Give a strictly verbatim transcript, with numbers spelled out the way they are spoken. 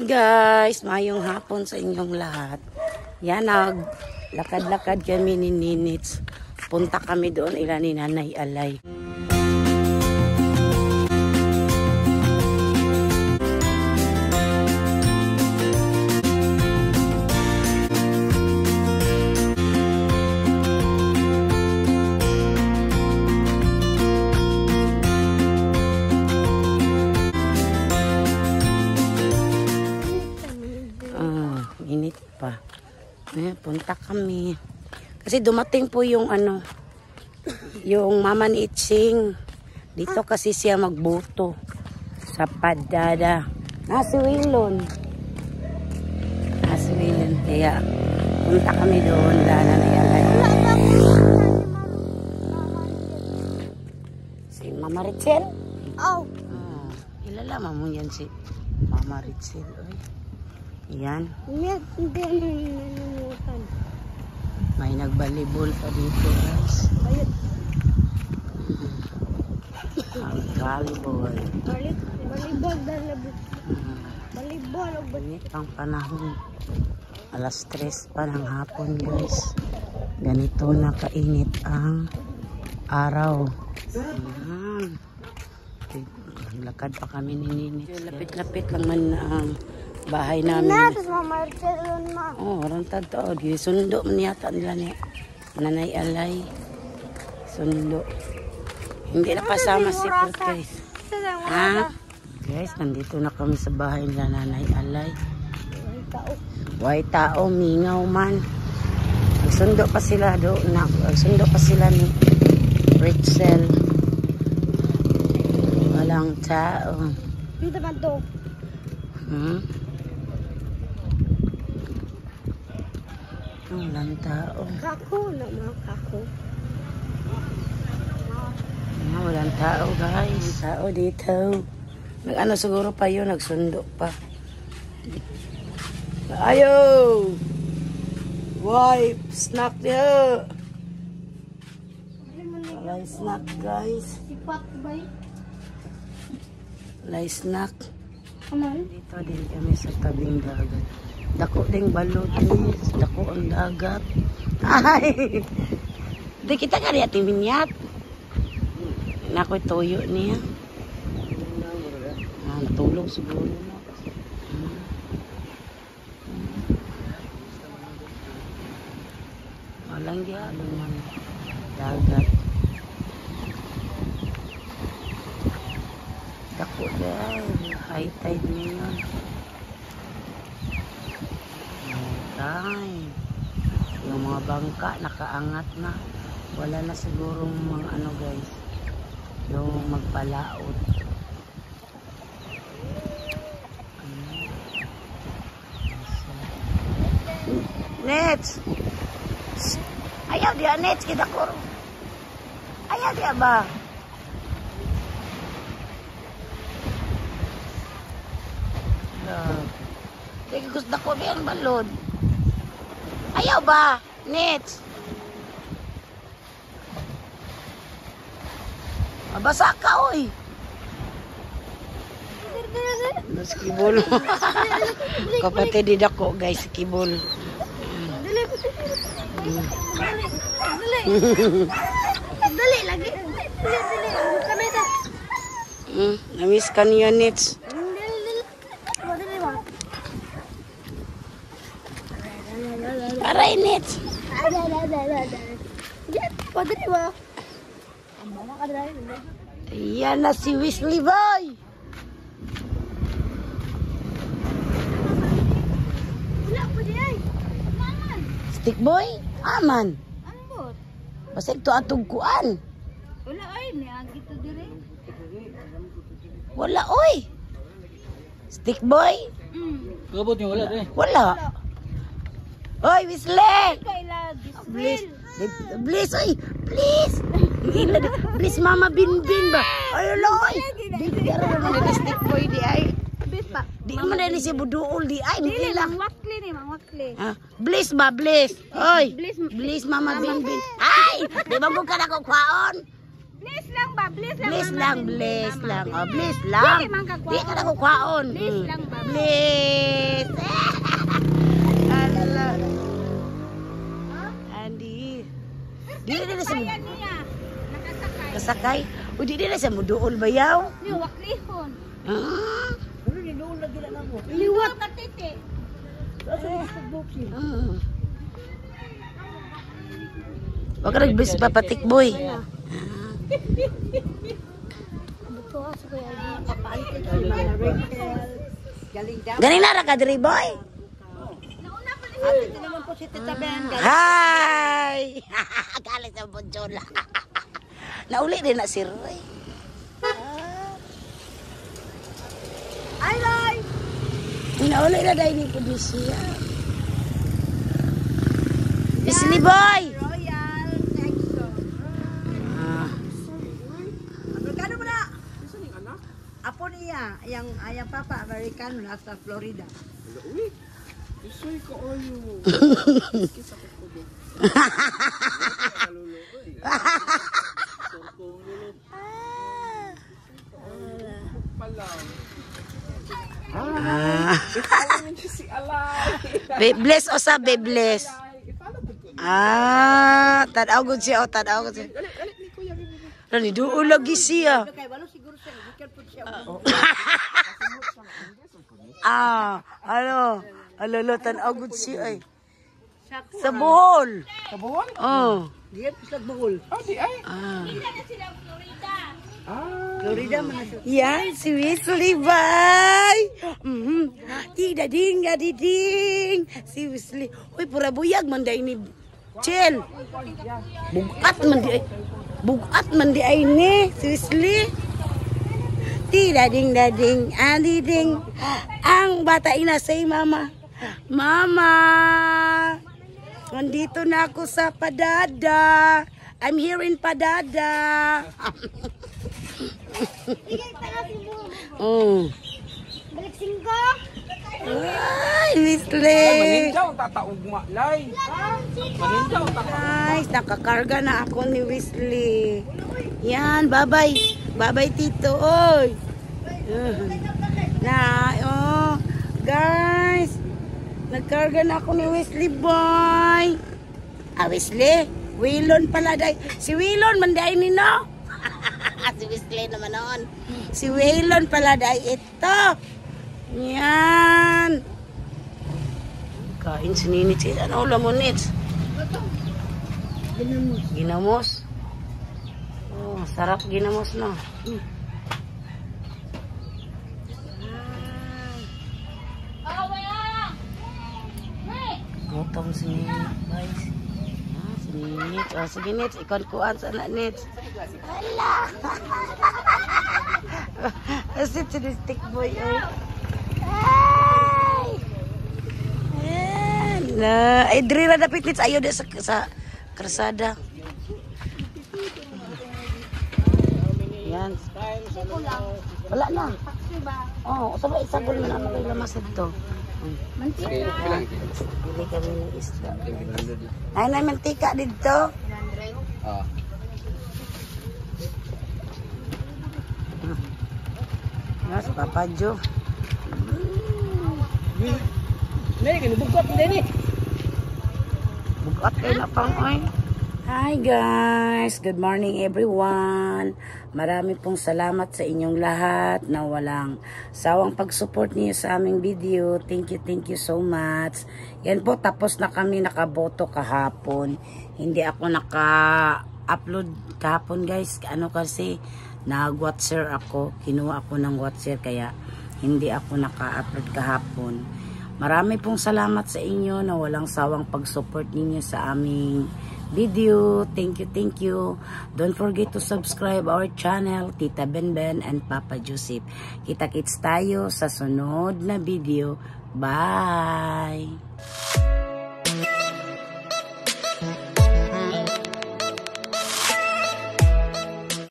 guys, mayong hapon sa inyong lahat. Yan, naglakad-lakad kami ni Ninits. Punta kami doon ila ni Nanay Alay. Init pa. Eh, punta kami. Kasi dumating po yung ano, yung mama ni Iching. Dito kasi siya magbuto sa Padada. Nasi Wilon. Nasi Wilon. Kaya punta kami doon. Lala na yan. Si Mama Richel? Oh. Ah, ilalaman mo yan si Mama Richel. Oy. Yan. May nagbalibol pa dito, guys. Nagbalibol. Balibol dalabot. Balibol. Init ang panahon. Alas tres pa ng hapon, guys. Ganito na kainit ang araw. Yan. Lakad pa kami ni Ninit. Lapit-lapit lang man ang bahay namin. Oh, orang tado. Di sundo man yata nila ni Nanay Alay. Sundo. Hindi na kasama si Purkes. Ha? Guys, nandito na kami sa bahay nila Nanay Alay. Way tao, mingaw man. Nagsundo pa sila do. Nagsundo pa sila ni Richel. Walang tao. Dito man to. Hmm? Walang tao. Kako na mga kako. Ah, walang tao, guys. Tao dito. Nag-ano siguro pa yun, nagsundo pa. Ayo! Wipe! Snack niya! Walay snack, guys. Sipat ba? Walay snack. Dito din kami sa tabing dagat. Dako ding balot, guys. Dako ang dagat. Ay! Di kita ka rin ating minyat. Nako'y toyo niya. Ah, natulog siguro na. Walang gyalo man. Dagat. Dako dahil. High tide niya. Ay, yung mga bangka nakaangat na. Wala na siguro mga ano, guys, yung magpalaot. Nets, ayaw dia Nets kita kuro. Ayaw dia ba? Sige, gusto ko ba yung balon? Ayaw ba? Nets? Mabasa ka, oy. Skibol. Kapatid din ako, guys, skibol. Dali, dali lagi. Dali, dali. Kami ito. Hmm, namiss ka niya, Nets. Aray, Nets. Ayan na si Wesley Boy. Stick boy? Aman. Basta ito atong kuan. Wala oy, niagi to dire. Wala oy. Stick boy? Mm. Gabot niyo wala eh. Wala. Oy, Wesley! Please, please, oy, please! Please, Mama Binbin ba? Ay, oy! Bigyan mo na ni Stick Boy di ay. Di mo na ni si Buduol di ay. Di lang. Mangwakli ni, mangwakli. Please ba, please? Oy, please, Mama Binbin. Ay! Di ba mo ka na kukwaon? Please lang ba? Please lang. Please lang, please lang. Oh, please lang. Di ka na kukwaon. Please lang ba? Please. sakay. O di na siya muduol bayaw. Liwak lihon. Ah. Ano ni doon na gila na mo? Liwak katiti. Mm. Wag ka nagbis papatik boy. Buto sa kuya. Kapalitin ko mga Rachel. Galing daw. Galing na ra ka diri boy. Ate din naman po si Tita Ben. Hi! Galing sa Bonjola. Nauli din na si Roy. Ay, Roy! Nauli na dahil ni Pudisya. Bisli boy! Royal Nexo. Ah. Amerikano mo na? Apo niya, yung ayang papa, Amerikano, nasa Florida. Uy, isoy ko ayo. Kisa ko ko do. Kaluloko eh. Tortong lulo. Pala. Ah. Itawa niya si Alay. Bebless o sa Bebless? Ah, tanaw gud siya o tanaw gud siya. Gali, gali ni kuya. Rani duol lagi siya. Kaya walo siguro siya, bukal po siya. Ah, ano? Alolo tanaw gud siya ay. Sa Bohol. Sa Bohol? Oh. Diyan po sa Bohol. Oh, di ay. Ah. Ah. Florida man na siya. Yan, si Wesley Bay. Mhm. Tida ding, ding. Si Wesley. Uy, pura buyag man day ni Chel. Bugat man di ay. Bugat man di ay ni si Wesley. Tida ding, ding, adi ding. Ang bata ina say mama. Mama. Nandito na ako sa Padada. I'm here in Padada. Mm. Balik singko. Ay, Wesley. Maninjaw tataugma lay. Maninjaw tataugma. Guys, nakakarga na ako ni Wesley. Yan, bye-bye. Bye-bye, Tito. Oy. Na, oh. Guys, nagkarga na ako ni Wesley, boy. Ah, Wesley. Wilon pala, day. Si Wilon, manday ni no? Si Wesley naman noon. Si Waylon pala dahil ito. Yan. Kain si Ninit. Ano ulam mo, Nits? Ginamos. Ginamos. Oh, sarap ginamos na. Hmm. Gutom si Ninit, guys. Ah, si Ninit. Oh, sige, Nits. Ikon-kuan sa na, Nits. Hala! Asit si stick boy, ay. Ay! Ayan. Na, ay, diri na dapit, Nits. Ayaw din sa, sa krasada. Yan. Wala na. Oh, sabay isagol na ako kay lamas ito. Mantika. Bili kami ng isda. Ay, na mantika dito. Ah. Mas Papa Jo. Nay, ginubugot din eh. Bukat kayo na pang oy. Hi guys! Good morning everyone! Marami pong salamat sa inyong lahat na walang sawang pag-support niyo sa aming video. Thank you, thank you so much. Yan po, tapos na kami nakaboto kahapon. Hindi ako naka-upload kahapon guys. Ano kasi, nag-watcher ako. Kinuha ako ng watcher kaya hindi ako naka-upload kahapon. Marami pong salamat sa inyo na walang sawang pag-support ninyo sa aming video. Thank you, thank you. Don't forget to subscribe our channel, Tita Benben and Papa Joseph. Kita-kits tayo sa sunod na video. Bye!